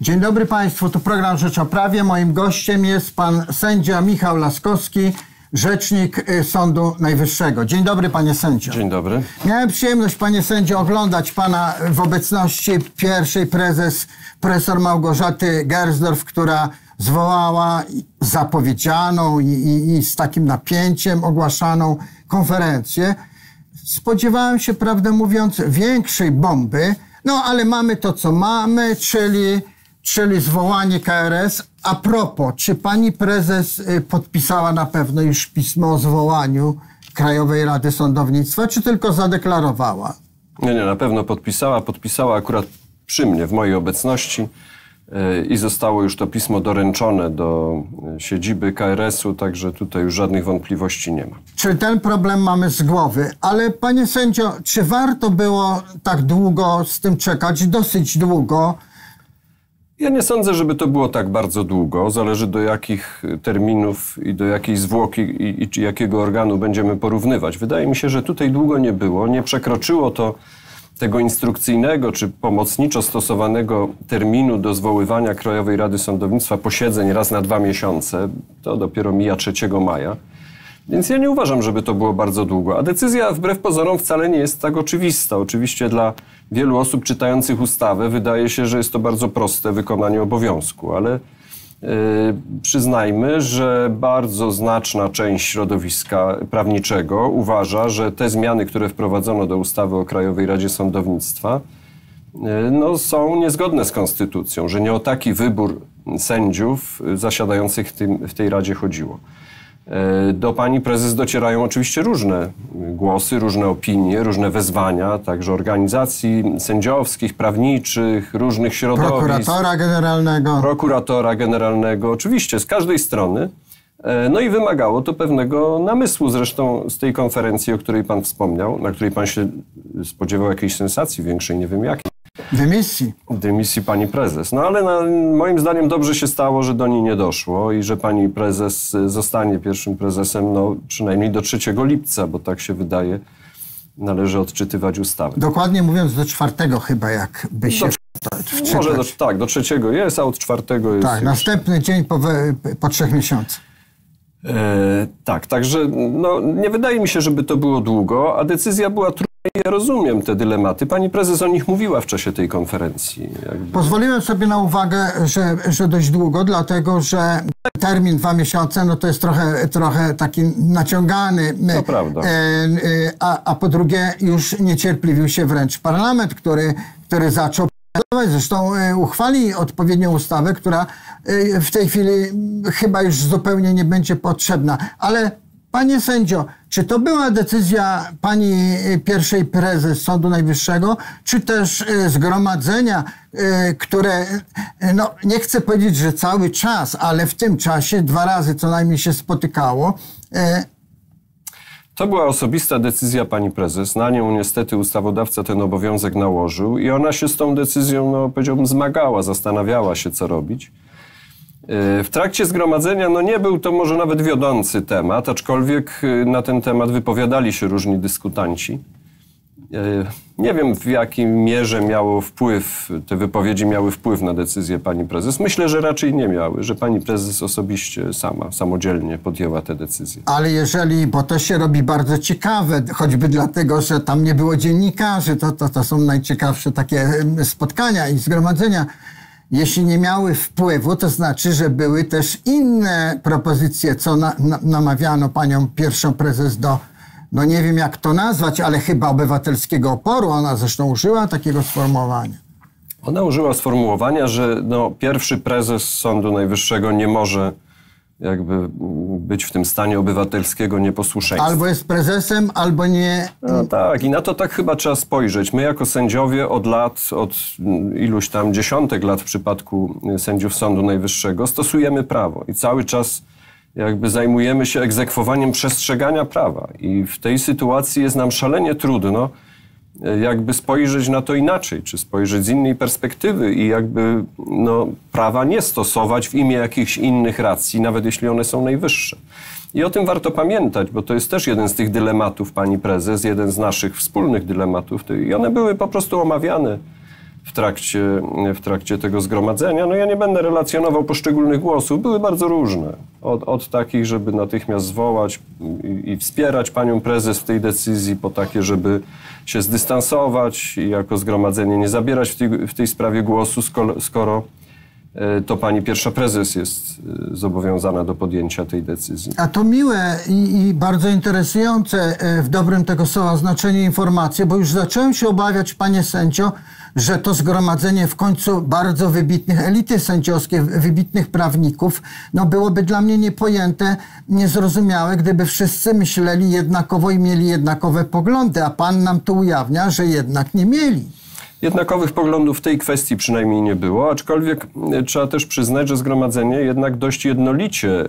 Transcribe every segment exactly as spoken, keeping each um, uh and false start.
Dzień dobry Państwu, to program Rzecz o Prawie. Moim gościem jest pan sędzia Michał Laskowski, rzecznik Sądu Najwyższego. Dzień dobry, panie sędzio. Dzień dobry. Miałem przyjemność, panie sędzio, oglądać pana w obecności pierwszej prezes, profesor Małgorzaty Gersdorf, która zwołała zapowiedzianą i, i, i z takim napięciem ogłaszaną konferencję. Spodziewałem się, prawdę mówiąc, większej bomby, no ale mamy to, co mamy, czyli, czyli zwołanie K R S. A propos, czy pani prezes podpisała na pewno już pismo o zwołaniu Krajowej Rady Sądownictwa, czy tylko zadeklarowała? Nie, nie, na pewno podpisała. Podpisała akurat przy mnie, w mojej obecności i zostało już to pismo doręczone do siedziby K R S-u, także tutaj już żadnych wątpliwości nie ma. Czyli ten problem mamy z głowy. Ale panie sędzio, czy warto było tak długo z tym czekać? Dosyć długo. Ja nie sądzę, żeby to było tak bardzo długo. Zależy, do jakich terminów i do jakiej zwłoki i, i czy jakiego organu będziemy porównywać. Wydaje mi się, że tutaj długo nie było. Nie przekroczyło to tego instrukcyjnego czy pomocniczo stosowanego terminu do zwoływania Krajowej Rady Sądownictwa posiedzeń raz na dwa miesiące. To dopiero mija trzeciego maja. Więc ja nie uważam, żeby to było bardzo długo. A decyzja wbrew pozorom wcale nie jest tak oczywista. Oczywiście dla wielu osób czytających ustawę wydaje się, że jest to bardzo proste wykonanie obowiązku, ale yy, przyznajmy, że bardzo znaczna część środowiska prawniczego uważa, że te zmiany, które wprowadzono do ustawy o Krajowej Radzie Sądownictwa, yy, no, są niezgodne z konstytucją, że nie o taki wybór sędziów zasiadających w, tym, w tej Radzie chodziło. Do pani prezes docierają oczywiście różne głosy, różne opinie, różne wezwania, także organizacji sędziowskich, prawniczych, różnych środowisk. Prokuratora generalnego. Prokuratora generalnego, oczywiście z każdej strony. No i wymagało to pewnego namysłu, zresztą z tej konferencji, o której pan wspomniał, na której pan się spodziewał jakiejś sensacji większej, nie wiem jakiej. Dymisji. Dymisji pani prezes. No ale na, moim zdaniem dobrze się stało, że do niej nie doszło i że pani prezes zostanie pierwszym prezesem no, przynajmniej do trzeciego lipca, bo tak się wydaje, należy odczytywać ustawę. Dokładnie mówiąc do czwartego chyba, jakby się do, może do, tak, do trzeciego jest, a od czwartego jest... Tak, już następny dzień po, po trzech miesiącach. E, tak, także no, nie wydaje mi się, żeby to było długo, a decyzja była trudna. Ja rozumiem te dylematy. Pani prezes o nich mówiła w czasie tej konferencji. Jakby. Pozwoliłem sobie na uwagę, że, że dość długo, dlatego że termin dwa miesiące, no to jest trochę, trochę taki naciągany. To prawda. A, a po drugie już niecierpliwił się wręcz parlament, który, który zaczął pracować. Zresztą uchwali odpowiednią ustawę, która w tej chwili chyba już zupełnie nie będzie potrzebna. Ale panie sędzio, czy to była decyzja pani pierwszej prezes Sądu Najwyższego, czy też zgromadzenia, które, no nie chcę powiedzieć, że cały czas, ale w tym czasie dwa razy co najmniej się spotykało? To była osobista decyzja pani prezes. Na nią niestety ustawodawca ten obowiązek nałożył i ona się z tą decyzją, no powiedziałbym, zmagała, zastanawiała się, co robić. W trakcie zgromadzenia no nie był to może nawet wiodący temat, aczkolwiek na ten temat wypowiadali się różni dyskutanci. Nie wiem, w jakiej mierze miało wpływ, te wypowiedzi miały wpływ na decyzję pani prezes. Myślę, że raczej nie miały, że pani prezes osobiście sama, samodzielnie podjęła te decyzje. Ale jeżeli, bo to się robi bardzo ciekawe, choćby dlatego, że tam nie było dziennikarzy, to, to, to są najciekawsze takie spotkania i zgromadzenia. Jeśli nie miały wpływu, to znaczy, że były też inne propozycje, co na, na, namawiano panią pierwszą prezes do, no nie wiem jak to nazwać, ale chyba obywatelskiego oporu. Ona zresztą użyła takiego sformułowania. Ona użyła sformułowania, że no, pierwszy prezes Sądu Najwyższego nie może jakby być w tym stanie obywatelskiego nieposłuszeństwa. Albo jest prezesem, albo nie... No tak, i na to tak chyba trzeba spojrzeć. My jako sędziowie od lat, od iluś tam dziesiątek lat w przypadku sędziów Sądu Najwyższego stosujemy prawo i cały czas jakby zajmujemy się egzekwowaniem przestrzegania prawa. I w tej sytuacji jest nam szalenie trudno jakby spojrzeć na to inaczej, czy spojrzeć z innej perspektywy i jakby no, prawa nie stosować w imię jakichś innych racji, nawet jeśli one są najwyższe. I o tym warto pamiętać, bo to jest też jeden z tych dylematów pani prezes, jeden z naszych wspólnych dylematów. I one były po prostu omawiane w trakcie, w trakcie tego zgromadzenia. No ja nie będę relacjonował poszczególnych głosów. Były bardzo różne. Od, od takich, żeby natychmiast zwołać i, i wspierać panią prezes w tej decyzji, po takie, żeby się zdystansować i jako zgromadzenie nie zabierać w tej, w tej sprawie głosu, skoro, skoro to pani pierwsza prezes jest zobowiązana do podjęcia tej decyzji. A to miłe i, i bardzo interesujące w dobrym tego słowa znaczeniu informacje, bo już zacząłem się obawiać, panie sędzio, że to zgromadzenie w końcu bardzo wybitnych, elity sędziowskiej, wybitnych prawników, no byłoby dla mnie niepojęte, niezrozumiałe, gdyby wszyscy myśleli jednakowo i mieli jednakowe poglądy, a pan nam tu ujawnia, że jednak nie mieli. Jednakowych poglądów w tej kwestii przynajmniej nie było, aczkolwiek trzeba też przyznać, że zgromadzenie jednak dość jednolicie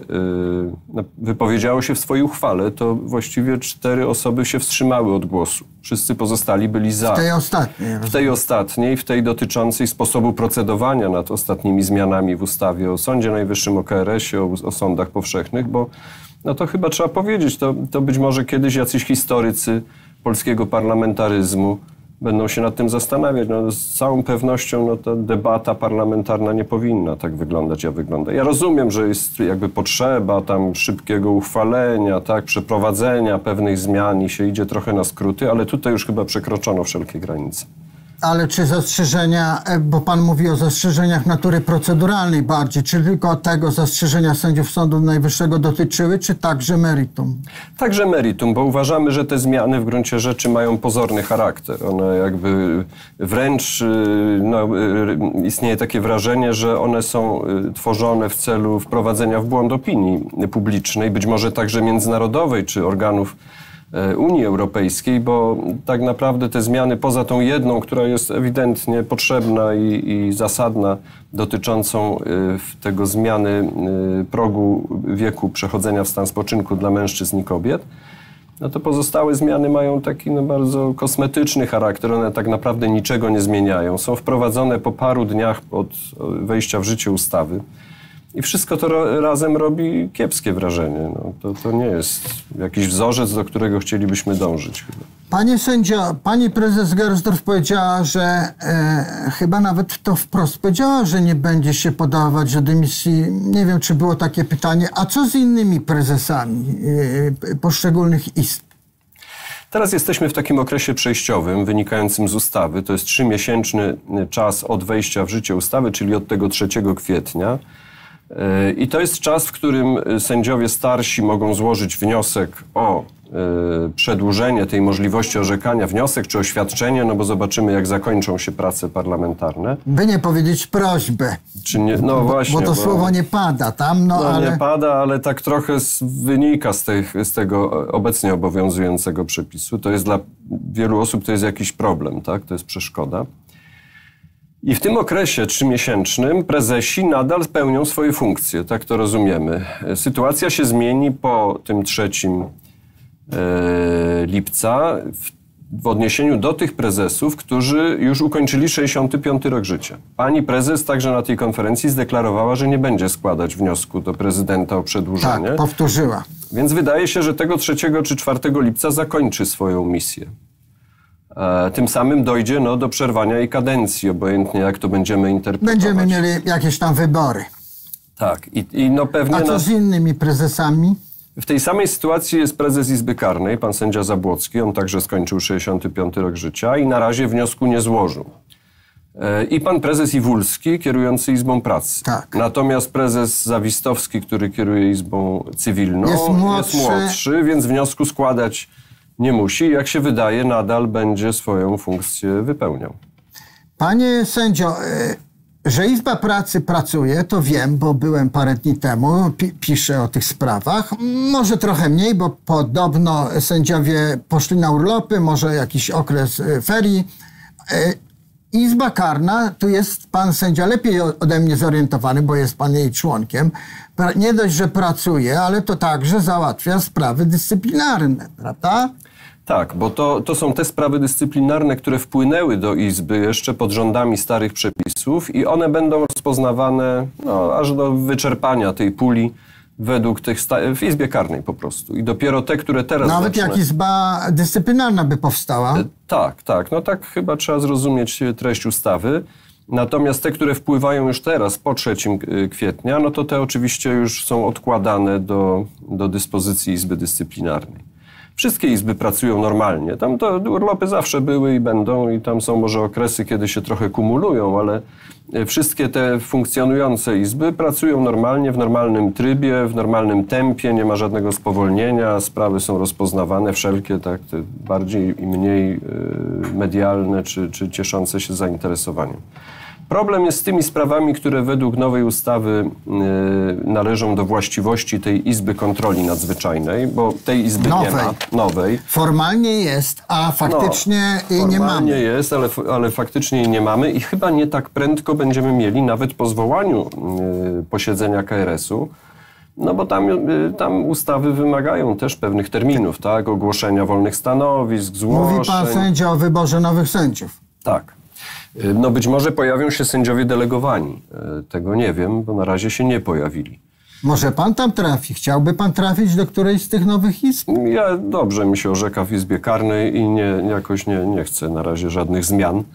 yy, wypowiedziało się w swojej uchwale. To właściwie cztery osoby się wstrzymały od głosu. Wszyscy pozostali byli za. W tej ostatniej. W tej ostatniej, w tej dotyczącej sposobu procedowania nad ostatnimi zmianami w ustawie o Sądzie Najwyższym, o K R S ie, o, o sądach powszechnych, bo no to chyba trzeba powiedzieć, to, to być może kiedyś jacyś historycy polskiego parlamentaryzmu będą się nad tym zastanawiać. No, z całą pewnością no, ta debata parlamentarna nie powinna tak wyglądać, jak wygląda. Ja rozumiem, że jest jakby potrzeba tam szybkiego uchwalenia, tak, przeprowadzenia pewnych zmian i się idzie trochę na skróty, ale tutaj już chyba przekroczono wszelkie granice. Ale czy zastrzeżenia, bo pan mówi o zastrzeżeniach natury proceduralnej bardziej, czy tylko tego zastrzeżenia sędziów Sądu Najwyższego dotyczyły, czy także meritum? Także meritum, bo uważamy, że te zmiany w gruncie rzeczy mają pozorny charakter. One jakby wręcz no, istnieje takie wrażenie, że one są tworzone w celu wprowadzenia w błąd opinii publicznej, być może także międzynarodowej, czy organów Unii Europejskiej, bo tak naprawdę te zmiany poza tą jedną, która jest ewidentnie potrzebna i, i zasadna, dotyczącą tego zmiany progu wieku przechodzenia w stan spoczynku dla mężczyzn i kobiet, no to pozostałe zmiany mają taki no, bardzo kosmetyczny charakter. One tak naprawdę niczego nie zmieniają. Są wprowadzone po paru dniach od wejścia w życie ustawy. I wszystko to ro- razem robi kiepskie wrażenie. No, to, to nie jest jakiś wzorzec, do którego chcielibyśmy dążyć chyba. Panie sędzio, pani prezes Gersdorf powiedziała, że e, chyba nawet to wprost powiedziała, że nie będzie się podawać do dymisji. Nie wiem, czy było takie pytanie. A co z innymi prezesami e, poszczególnych izb? Teraz jesteśmy w takim okresie przejściowym wynikającym z ustawy. To jest trzymiesięczny czas od wejścia w życie ustawy, czyli od tego trzeciego kwietnia. I to jest czas, w którym sędziowie starsi mogą złożyć wniosek o przedłużenie tej możliwości orzekania, wniosek czy oświadczenie, no bo zobaczymy, jak zakończą się prace parlamentarne. By nie powiedzieć prośbę. Czy nie, no bo, właśnie. Bo to bo, słowo nie pada tam, no, no ale... nie pada, ale tak trochę z, wynika z, tych, z tego obecnie obowiązującego przepisu. To jest dla wielu osób to jest jakiś problem, tak? To jest przeszkoda. I w tym okresie trzymiesięcznym prezesi nadal pełnią swoje funkcje, tak to rozumiemy. Sytuacja się zmieni po tym trzeciego lipca w, w odniesieniu do tych prezesów, którzy już ukończyli sześćdziesiąty piąty rok życia. Pani prezes także na tej konferencji zdeklarowała, że nie będzie składać wniosku do prezydenta o przedłużenie. Tak, powtórzyła. Więc wydaje się, że tego trzeciego czy czwartego lipca zakończy swoją misję. Tym samym dojdzie no, do przerwania jej kadencji, obojętnie jak to będziemy interpretować. Będziemy mieli jakieś tam wybory. Tak. I, i no pewnie A co na... z innymi prezesami? W tej samej sytuacji jest prezes Izby Karnej, pan sędzia Zabłocki. On także skończył sześćdziesiąty piąty rok życia i na razie wniosku nie złożył. I pan prezes Iwulski, kierujący Izbą Pracy. Tak. Natomiast prezes Zawistowski, który kieruje Izbą Cywilną, jest młodszy, jest młodszy więc wniosku składać nie musi. Jak się wydaje, nadal będzie swoją funkcję wypełniał. Panie sędzio, że Izba Pracy pracuje, to wiem, bo byłem parę dni temu, pi- piszę o tych sprawach. Może trochę mniej, bo podobno sędziowie poszli na urlopy, może jakiś okres ferii. Izba Karna, tu jest pan sędzia lepiej ode mnie zorientowany, bo jest pan jej członkiem. Nie dość, że pracuje, ale to także załatwia sprawy dyscyplinarne, prawda? Tak, bo to, to są te sprawy dyscyplinarne, które wpłynęły do Izby jeszcze pod rządami starych przepisów i one będą rozpoznawane no, aż do wyczerpania tej puli według tych sta- w Izbie Karnej po prostu. I dopiero te, które teraz... Nawet zacznę... jak Izba Dyscyplinarna by powstała. E, tak, tak. No tak chyba trzeba zrozumieć treść ustawy. Natomiast te, które wpływają już teraz, po trzeciego kwietnia, no to te oczywiście już są odkładane do, do dyspozycji Izby Dyscyplinarnej. Wszystkie izby pracują normalnie. Tam to urlopy zawsze były i będą i tam są może okresy, kiedy się trochę kumulują, ale wszystkie te funkcjonujące izby pracują normalnie, w normalnym trybie, w normalnym tempie, nie ma żadnego spowolnienia, sprawy są rozpoznawane wszelkie, tak, te bardziej i mniej medialne czy, czy cieszące się zainteresowaniem. Problem jest z tymi sprawami, które według nowej ustawy y, należą do właściwości tej Izby Kontroli Nadzwyczajnej, bo tej izby nowej. nie ma, nowej. Formalnie jest, a faktycznie no, jej nie mamy. Formalnie jest, ale, ale faktycznie jej nie mamy i chyba nie tak prędko będziemy mieli nawet po zwołaniu y, posiedzenia K R S-u, no bo tam, y, tam ustawy wymagają też pewnych terminów, tak? Ogłoszenia wolnych stanowisk, zgłoszeń. Mówi pan sędzia o wyborze nowych sędziów. Tak. No być może pojawią się sędziowie delegowani. Tego nie wiem, bo na razie się nie pojawili. Może pan tam trafi? Chciałby pan trafić do którejś z tych nowych izb? Ja dobrze mi się orzeka w Izbie Karnej i nie, jakoś nie, nie chcę na razie żadnych zmian.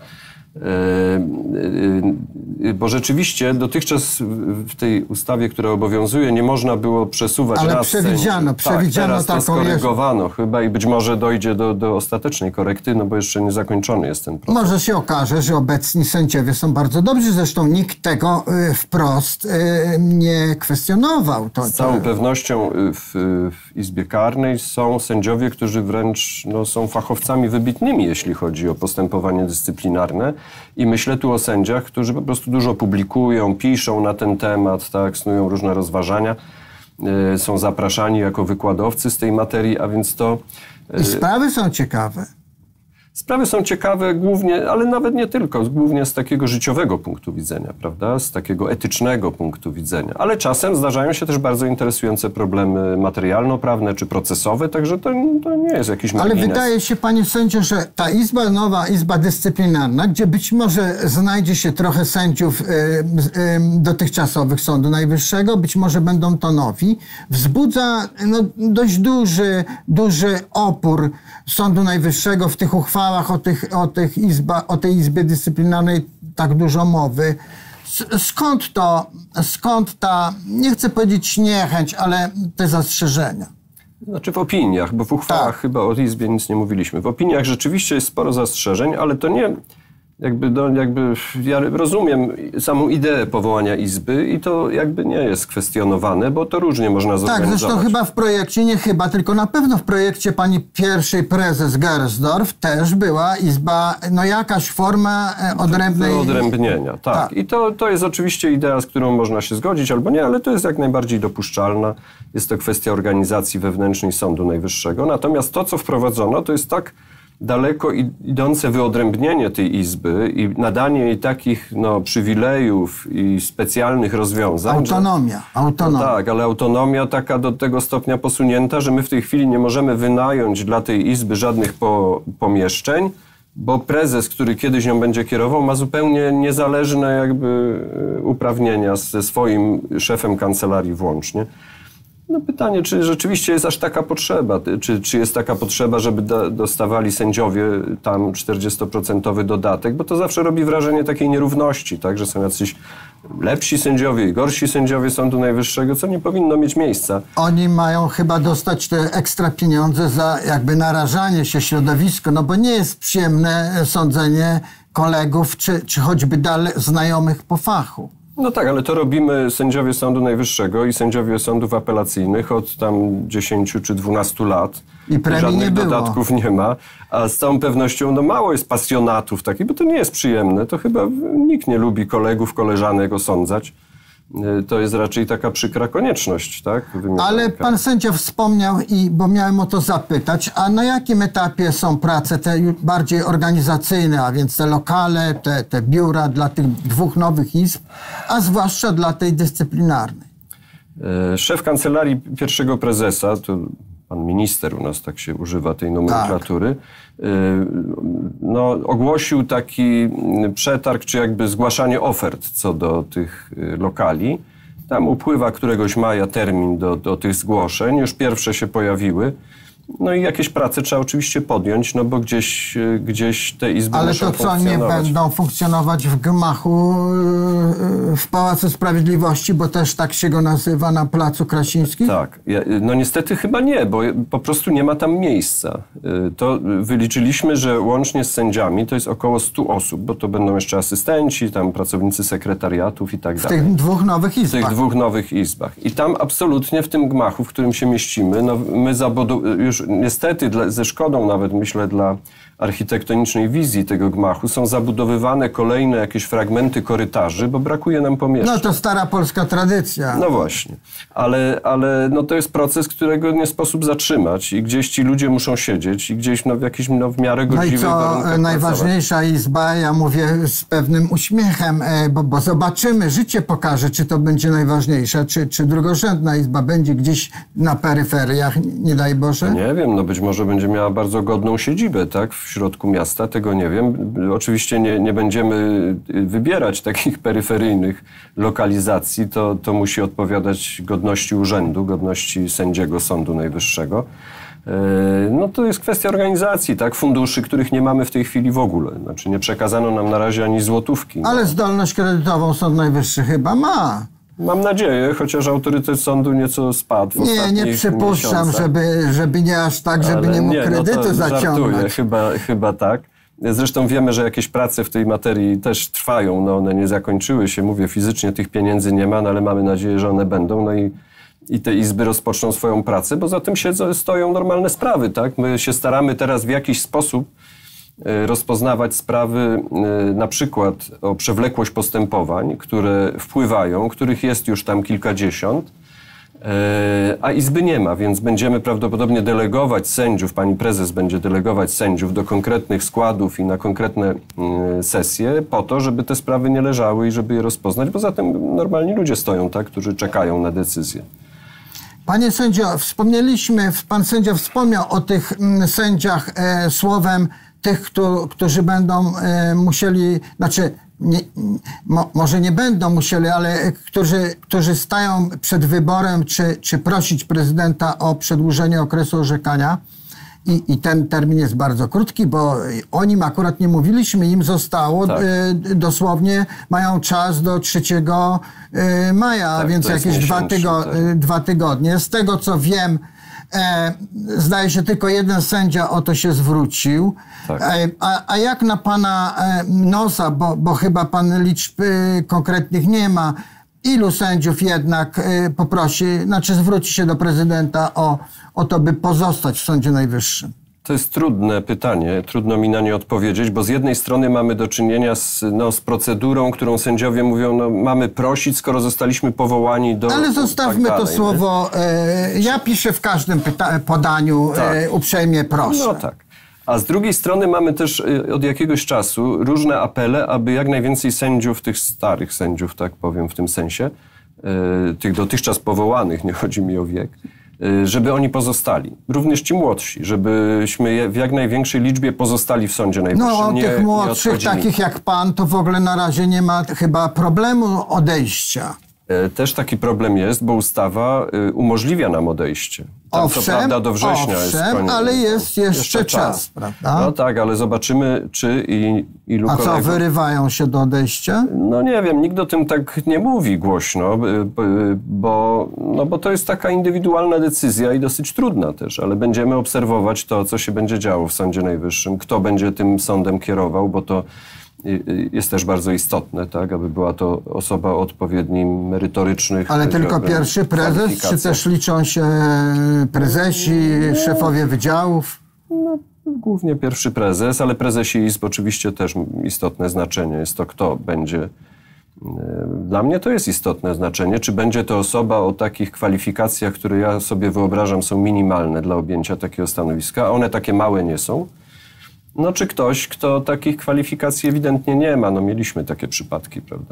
Bo rzeczywiście dotychczas w tej ustawie, która obowiązuje, nie można było przesuwać Ale raz przewidziano, sędziów. przewidziano tak, teraz to taką skorygowano jest... chyba i być może dojdzie do, do ostatecznej korekty, no bo jeszcze nie zakończony jest ten proces. Może się okaże, że obecni sędziowie są bardzo dobrzy, zresztą nikt tego y, wprost y, nie kwestionował. To, Z całą to... pewnością w, w Izbie Karnej są sędziowie, którzy wręcz no, są fachowcami wybitnymi, jeśli chodzi o postępowanie dyscyplinarne. I myślę tu o sędziach, którzy po prostu dużo publikują, piszą na ten temat, tak, snują różne rozważania, yy, są zapraszani jako wykładowcy z tej materii, a więc to... Yy, I sprawy są ciekawe. Sprawy są ciekawe głównie, ale nawet nie tylko, głównie z takiego życiowego punktu widzenia, prawda? Z takiego etycznego punktu widzenia. Ale czasem zdarzają się też bardzo interesujące problemy materialno-prawne czy procesowe, także to, to nie jest jakiś margines. Ale wydaje się, panie sędzio, że ta izba, nowa Izba Dyscyplinarna, gdzie być może znajdzie się trochę sędziów y, y, dotychczasowych Sądu Najwyższego, być może będą to nowi, wzbudza no, dość duży, duży opór Sądu Najwyższego w tych uchwałach, O, tych, o, tych izba, o tej Izbie Dyscyplinarnej tak dużo mowy. Skąd to, skąd ta, nie chcę powiedzieć niechęć, ale te zastrzeżenia? Znaczy w opiniach, bo w uchwałach tak. Chyba o Izbie nic nie mówiliśmy. W opiniach rzeczywiście jest sporo zastrzeżeń, ale to nie... Jakby, no, jakby ja rozumiem samą ideę powołania Izby i to jakby nie jest kwestionowane, bo to różnie można zorganizować. Tak, zresztą chyba w projekcie, nie chyba, tylko na pewno w projekcie pani pierwszej prezes Gersdorf też była Izba, no jakaś forma odrębnej... Odrębnienia, tak. tak. I to, to jest oczywiście idea, z którą można się zgodzić albo nie, ale to jest jak najbardziej dopuszczalna. Jest to kwestia organizacji wewnętrznej Sądu Najwyższego. Natomiast to, co wprowadzono, to jest tak daleko idące wyodrębnienie tej izby i nadanie jej takich no, przywilejów i specjalnych rozwiązań. Autonomia. Że, autonomia. No tak, ale autonomia taka do tego stopnia posunięta, że my w tej chwili nie możemy wynająć dla tej izby żadnych po, pomieszczeń, bo prezes, który kiedyś ją będzie kierował, ma zupełnie niezależne jakby uprawnienia ze swoim szefem kancelarii włącznie. No pytanie, czy rzeczywiście jest aż taka potrzeba, czy, czy jest taka potrzeba, żeby da, dostawali sędziowie tam czterdziestoprocentowy dodatek, bo to zawsze robi wrażenie takiej nierówności, tak, że są jacyś lepsi sędziowie i gorsi sędziowie Sądu Najwyższego, co nie powinno mieć miejsca. Oni mają chyba dostać te ekstra pieniądze za jakby narażanie się środowisku, no bo nie jest przyjemne sądzenie kolegów, czy, czy choćby dalej znajomych po fachu. No tak, ale to robimy sędziowie Sądu Najwyższego i sędziowie sądów apelacyjnych od tam dziesięciu czy dwunastu lat. I premii żadnych nie było. dodatków nie ma, a z całą pewnością no mało jest pasjonatów takich, bo to nie jest przyjemne. To chyba nikt nie lubi kolegów, koleżanek osądzać. To jest raczej taka przykra konieczność, tak? Ale pan sędzia wspomniał, i bo miałem o to zapytać, a na jakim etapie są prace te bardziej organizacyjne, a więc te lokale, te, te biura dla tych dwóch nowych izb, a zwłaszcza dla tej dyscyplinarnej? Szef kancelarii pierwszego prezesa, to pan minister u nas tak się używa tej nomenklatury, tak. no, ogłosił taki przetarg, czy jakby zgłaszanie ofert co do tych lokali Tam upływa któregoś maja termin do, do tych zgłoszeń, już pierwsze się pojawiły. No i jakieś prace trzeba oczywiście podjąć, no bo gdzieś, gdzieś te izby Ale muszą to co, nie będą funkcjonować w gmachu w Pałacu Sprawiedliwości, bo też tak się go nazywa na Placu Krasińskim? Tak. Ja, no niestety chyba nie, bo po prostu nie ma tam miejsca. To wyliczyliśmy, że łącznie z sędziami to jest około stu osób, bo to będą jeszcze asystenci, tam pracownicy sekretariatów i tak dalej. W tych dwóch nowych izbach. W tych dwóch nowych izbach. I tam absolutnie w tym gmachu, w którym się mieścimy, no my zabudowujemy już niestety dla, ze szkodą nawet, myślę, dla architektonicznej wizji tego gmachu są zabudowywane kolejne jakieś fragmenty korytarzy, bo brakuje nam pomieszczeń. No to stara polska tradycja. No właśnie. Ale, ale no to jest proces, którego nie sposób zatrzymać i gdzieś ci ludzie muszą siedzieć i gdzieś no, w jakiś no, w miarę godziwych warunkach. No i co najważniejsza pracować. Izba, ja mówię z pewnym uśmiechem, bo, bo zobaczymy, życie pokaże, czy to będzie najważniejsza, czy, czy drugorzędna izba będzie gdzieś na peryferiach, nie daj Boże. Nie wiem, no być może będzie miała bardzo godną siedzibę, tak, w środku miasta, tego nie wiem. Oczywiście nie, nie będziemy wybierać takich peryferyjnych lokalizacji, to, to musi odpowiadać godności urzędu, godności sędziego Sądu Najwyższego. No to jest kwestia organizacji, tak, funduszy, których nie mamy w tej chwili w ogóle. Znaczy nie przekazano nam na razie ani złotówki. Ale zdolność kredytową Sąd Najwyższy chyba ma. Mam nadzieję, chociaż autorytet sądu nieco spadł w Nie, ostatnich nie przypuszczam, żeby, żeby nie aż tak, żeby Ale nie mógł nie, kredytu no to zaciągnąć. Żartuję, chyba, chyba tak. Zresztą wiemy, że jakieś prace w tej materii też trwają, no one nie zakończyły się. Mówię, fizycznie tych pieniędzy nie ma, no ale mamy nadzieję, że one będą. No i, i te izby rozpoczną swoją pracę, bo za tym siedzą, stoją normalne sprawy, tak? My się staramy teraz w jakiś sposób rozpoznawać sprawy na przykład o przewlekłość postępowań, które wpływają, których jest już tam kilkadziesiąt, a izby nie ma, więc będziemy prawdopodobnie delegować sędziów, pani prezes będzie delegować sędziów do konkretnych składów i na konkretne sesje po to, żeby te sprawy nie leżały i żeby je rozpoznać, bo zatem normalni ludzie stoją, tak, którzy czekają na decyzję. Panie sędzio, wspomnieliśmy, pan sędzia wspomniał o tych sędziach e, słowem tych, kto, którzy będą e, musieli, znaczy nie, mo, może nie będą musieli, ale którzy, którzy stają przed wyborem, czy, czy prosić prezydenta o przedłużenie okresu orzekania. I, I ten termin jest bardzo krótki, bo o nim akurat nie mówiliśmy, im zostało, tak. y, dosłownie mają czas do trzeciego maja, tak, więc jakieś dwa, tygo, tak. dwa tygodnie. Z tego co wiem, e, zdaje się tylko jeden sędzia o to się zwrócił. Tak. E, a, a jak na pana e, nosa, bo, bo chyba pan liczb e, konkretnych nie ma, ilu sędziów jednak y, poprosi, znaczy zwróci się do prezydenta o, o to, by pozostać w Sądzie Najwyższym? To jest trudne pytanie, trudno mi na nie odpowiedzieć, bo z jednej strony mamy do czynienia z, no, z procedurą, którą sędziowie mówią, no mamy prosić, skoro zostaliśmy powołani do... Ale zostawmy tak dalej, to słowo, y, ja piszę w każdym pyta- podaniu tak. y, uprzejmie proszę. No tak. A z drugiej strony mamy też od jakiegoś czasu różne apele, aby jak najwięcej sędziów, tych starych sędziów, tak powiem w tym sensie, tych dotychczas powołanych, nie chodzi mi o wiek, żeby oni pozostali. Również ci młodsi, żebyśmy w jak największej liczbie pozostali w Sądzie Najwyższym. No o nie, tych młodszych, takich jak pan, to w ogóle na razie nie ma chyba problemu odejścia. Też taki problem jest, bo ustawa umożliwia nam odejście. Tam, owszem, co prawda do września owszem, jest koniec, ale jest jeszcze, jeszcze czas, czas, prawda? No tak, ale zobaczymy, czy i ilu A co, kolegów... wyrywają się do odejścia? No nie wiem, nikt o tym tak nie mówi głośno, bo, no bo to jest taka indywidualna decyzja i dosyć trudna też, ale będziemy obserwować to, co się będzie działo w Sądzie Najwyższym, kto będzie tym sądem kierował, bo to jest też bardzo istotne, tak, aby była to osoba o odpowiednim merytorycznych... Ale tylko pierwszy prezes, czy też liczą się prezesi, szefowie wydziałów? No, głównie pierwszy prezes, ale prezesi izb oczywiście też istotne znaczenie jest to, kto będzie... Dla mnie to jest istotne znaczenie, czy będzie to osoba o takich kwalifikacjach, które ja sobie wyobrażam są minimalne dla objęcia takiego stanowiska, a one takie małe nie są. No czy ktoś, kto takich kwalifikacji ewidentnie nie ma. No mieliśmy takie przypadki, prawda?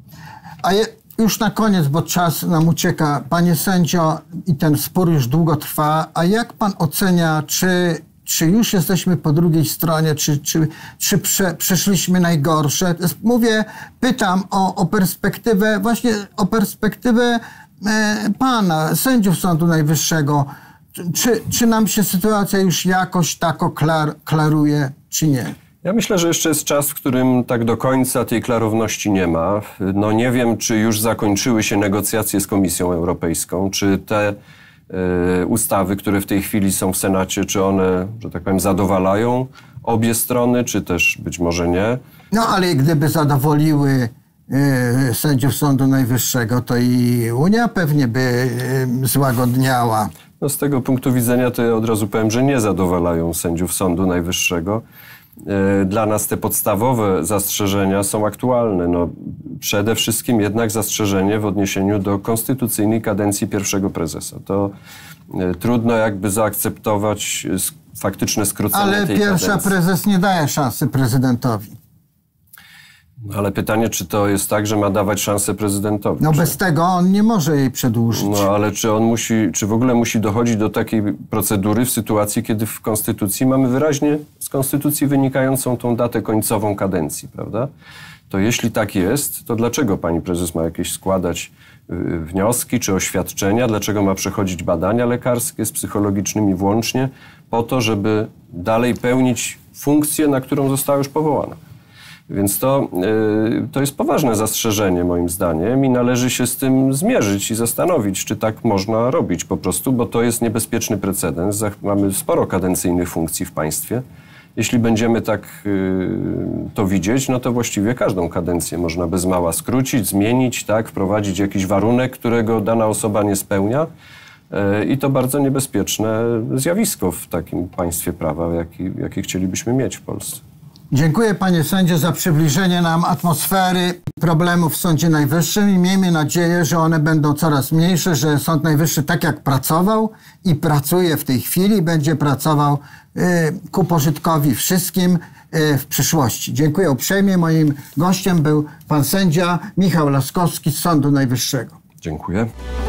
A je, już na koniec, bo czas nam ucieka. Panie sędzio, i ten spór już długo trwa, a jak pan ocenia, czy czy już jesteśmy po drugiej stronie, czy, czy, czy prze, przeszliśmy najgorsze. Mówię, pytam o, o perspektywę, właśnie o perspektywę e, pana, sędziów Sądu Najwyższego. Czy, czy nam się sytuacja już jakoś tak oklar, klaruje, czy nie? Ja myślę, że jeszcze jest czas, w którym tak do końca tej klarowności nie ma. No nie wiem, czy już zakończyły się negocjacje z Komisją Europejską, czy te y, ustawy, które w tej chwili są w Senacie, czy one, że tak powiem, zadowalają obie strony, czy też być może nie. No ale gdyby zadowoliły y, sędziów Sądu Najwyższego, to i Unia pewnie by y, złagodniała. No z tego punktu widzenia to ja od razu powiem, że nie zadowalają sędziów Sądu Najwyższego. Dla nas te podstawowe zastrzeżenia są aktualne. No, przede wszystkim jednak zastrzeżenie w odniesieniu do konstytucyjnej kadencji pierwszego prezesa. To e, trudno jakby zaakceptować faktyczne skrócenie Ale tej pierwsza kadencji. prezes nie daje szansy prezydentowi. Ale pytanie, czy to jest tak, że ma dawać szansę prezydentowi? No czy... bez tego on nie może jej przedłużyć. No ale czy on musi, czy w ogóle musi dochodzić do takiej procedury w sytuacji, kiedy w Konstytucji mamy wyraźnie z Konstytucji wynikającą tą datę końcową kadencji, prawda? To jeśli tak jest, to dlaczego pani prezes ma jakieś składać y, wnioski czy oświadczenia? Dlaczego ma przechodzić badania lekarskie z psychologicznymi włącznie po to, żeby dalej pełnić funkcję, na którą została już powołana? Więc to, yy, to jest poważne zastrzeżenie moim zdaniem i należy się z tym zmierzyć i zastanowić, czy tak można robić po prostu, bo to jest niebezpieczny precedens. Mamy sporo kadencyjnych funkcji w państwie. Jeśli będziemy tak yy, to widzieć, no to właściwie każdą kadencję można bez mała skrócić, zmienić, tak, wprowadzić jakiś warunek, którego dana osoba nie spełnia. Yy, I to bardzo niebezpieczne zjawisko w takim państwie prawa, jaki, jaki chcielibyśmy mieć w Polsce. Dziękuję panie sędzio za przybliżenie nam atmosfery problemów w Sądzie Najwyższym i miejmy nadzieję, że one będą coraz mniejsze, że Sąd Najwyższy tak jak pracował i pracuje w tej chwili, będzie pracował y, ku pożytkowi wszystkim y, w przyszłości. Dziękuję uprzejmie. Moim gościem był pan sędzia Michał Laskowski z Sądu Najwyższego. Dziękuję.